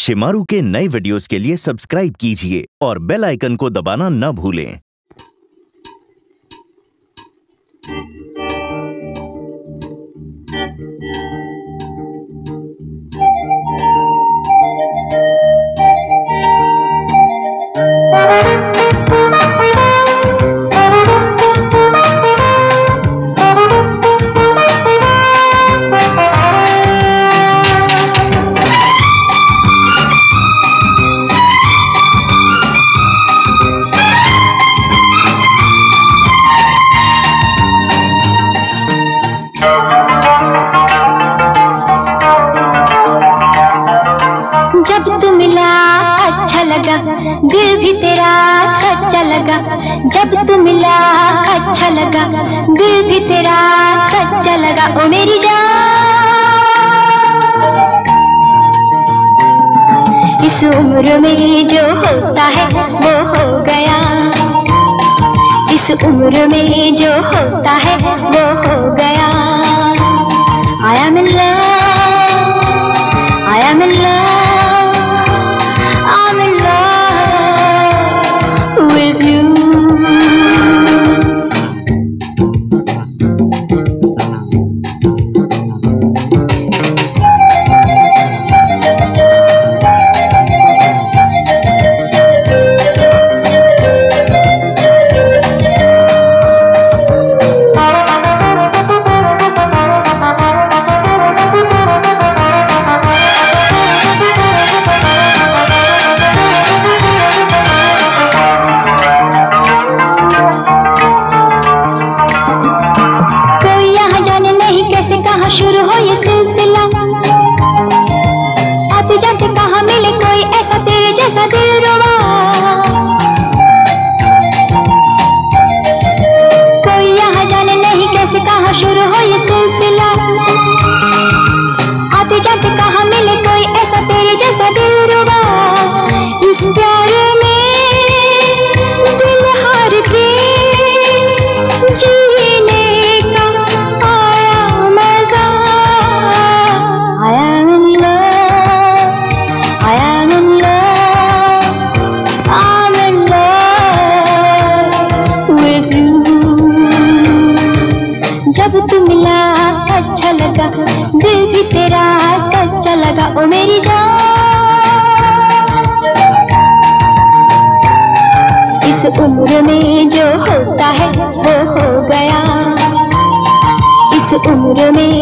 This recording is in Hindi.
शिमारू के नए वीडियोस के लिए सब्सक्राइब कीजिए और बेल आइकन को दबाना न भूलें। जब तू मिला अच्छा लगा, दिल भी तेरा सच्चा लगा। जब तू मिला अच्छा लगा, दिल भी तेरा सच्चा लगा। ओ मेरी जान, इस उम्र में जो होता है वो हो गया। इस उम्र में जो होता है वो हो गया। I am in love, I am in love, I'm in love with you. शुरू हो ये सिलसिला, आते जाते कहाँ मिले कोई ऐसा तेरे जैसा दिलरुबा। कोई यहाँ जाने नहीं कैसे कहाँ शुरू हो ये सिलसिला, आते जाते कहाँ मिले कोई ऐसा तेरे जैसा दिलरुबा। इस प्यार में दिल हार के जीने का आया मजा। I am in love, I am in love, I'm in love with you. जब तू मिला अच्छा लगा, दिल भी तेरा सच्चा लगा। ओ मेरी जान, इस उम्र में जो होता है वो हो गया। इस उम्र में